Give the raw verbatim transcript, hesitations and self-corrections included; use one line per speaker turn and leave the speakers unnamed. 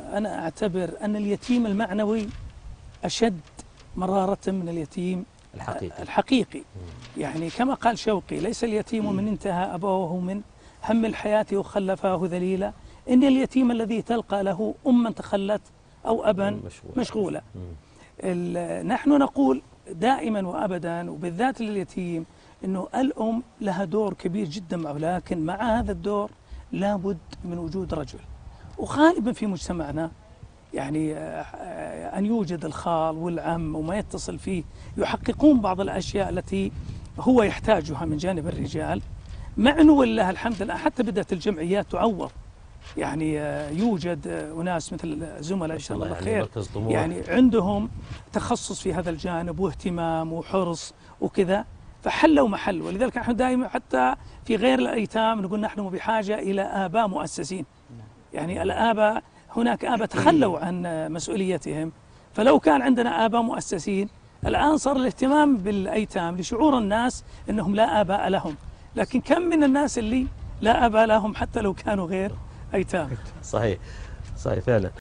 أنا أعتبر أن اليتيم المعنوي أشد مرارة من اليتيم
الحقيقي,
الحقيقي. يعني كما قال شوقي: ليس اليتيم من انتهى أبوه من هم الحياة وخلفاه ذليلا، إن اليتيم الذي تلقى له أما تخلت أو أبا مشغولا. نحن نقول دائما وأبدا وبالذات لليتيم أنه الأم لها دور كبير جدا معه، لكن مع هذا الدور لابد من وجود رجل. وغالبا في مجتمعنا يعني أن يوجد الخال والعم وما يتصل فيه يحققون بعض الأشياء التي هو يحتاجها من جانب الرجال، مع أنه والله الحمد لله حتى بدأت الجمعيات تعوض. يعني يوجد أناس مثل زملاء إن شاء الله خير يعني عندهم تخصص في هذا الجانب واهتمام وحرص وكذا، فحلوا محل. ولذلك نحن دائما حتى في غير الأيتام نقول نحن بحاجة إلى آباء مؤسسين. يعني الآباء هناك آباء تخلوا عن مسؤوليتهم، فلو كان عندنا آباء مؤسسين الآن صار الاهتمام بالأيتام لشعور الناس أنهم لا آباء لهم، لكن كم من الناس اللي لا آباء لهم حتى لو كانوا غير أيتام.
صحيح صحيح فعلا.